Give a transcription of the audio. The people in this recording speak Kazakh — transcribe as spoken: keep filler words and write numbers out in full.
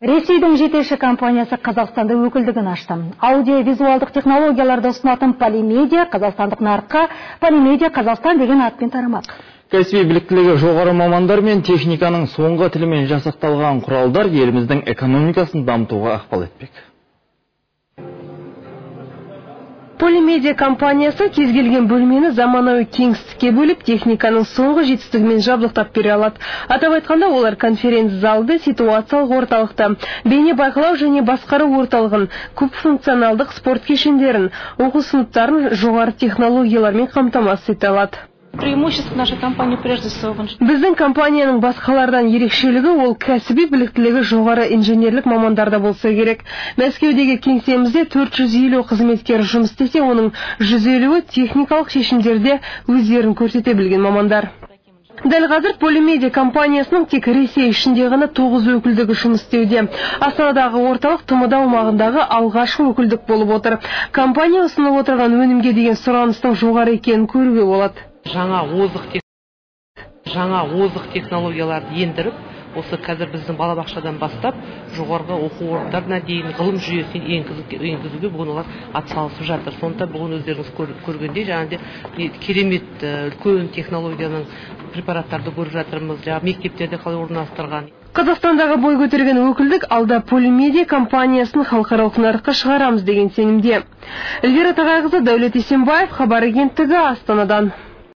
Ресейдің жетекші компаниясы Қазақстанда өкілдігін ашты. Аудио-визуалдық технологияларды ұсынатын Полимедиа қазақстандық нарыққа Полимедиа Қазақстан деген атпен тарамақ. Кәсіби біліктілігі жоғары мамандар мен техниканың соңғы тілімен жасақталған құралдар еліміздің экономикасын дамытуға ықпал етпек. Полимедиа компаниясы кез келген бөлмені заманауи кеңістікке бөліп, техниканың соңғы жетістігімен жабдықтап бере алады. Атап айтқанда, олар конференц-залды, ситуациялық орталықты, бейне байқалау және басқару орталығын, көп функционалдық спорт кешендерін, оқу сыныптарын жоғары технологиялармен қамтамасыз ете алады. Преимущество нашей компании прежде всего. Біздің компанияның басқалардан ерекшелігі ол кәсіби біліктілігі жоғары инженерлік мамандарда болса керек. Мәскеудегі кеңсемізде төрт жүз елу қызметкер жұмыс істесе, оның жүз елуі техникалық шешімдерде өздерін көрсете білген мамандар. Дәл қазір Полимедиа компаниясының тек Ресей ішінде ғана тоғыз өкілдігі жұмыс істеуде. Астанадағы орталық тмд аумағындағы алғашқы өкілдік болып отыр. Компания ұсынып отырған өнімге деген сұраныстың жоғары екенін көруге болады. Жаңа озық жаңа озық технологияларды ендіріп, осы қазір біздің балабақшадан бастап жоғарғы оқу орындарына дейін ғылым жүйесін енгізуге бүгін олар атсалысып жатыр. Сонда бүгін өздеріңіз көргендей жаңағыдай керемет үлкен технологияның препараттарды көріп жатырмыз. Жаңа мектептерде қалай орналастырған. Қазақстандағы бой көтерген өкілдік алда Полимедиа компаниясын халықаралық нарыққа шығарамыз деген сенімде. Эльвира Тағайқызы, Дәулет Есенбаев, хабар агенттігі, Астанадан.